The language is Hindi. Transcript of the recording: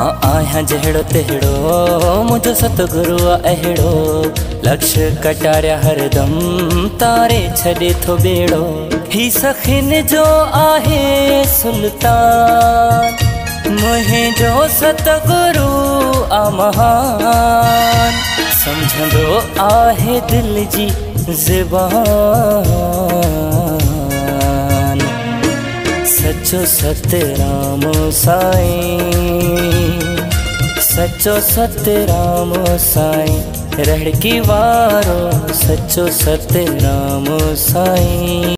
मां आहियां जहिड़ो तहिड़ो मुझो सतगुरु अहिड़ो लक्ष्य कटारिया हरदम तारे छॾे थो बेड़ो। ही सखिन जो आहे सुल्तान मुहिंजो सतगुरु आ महान। समझंदो आहे दिल जी ज़बान। सचो सतराम साईं, सचो सतराम साईं, रड़की वारो सचो सतराम साईं।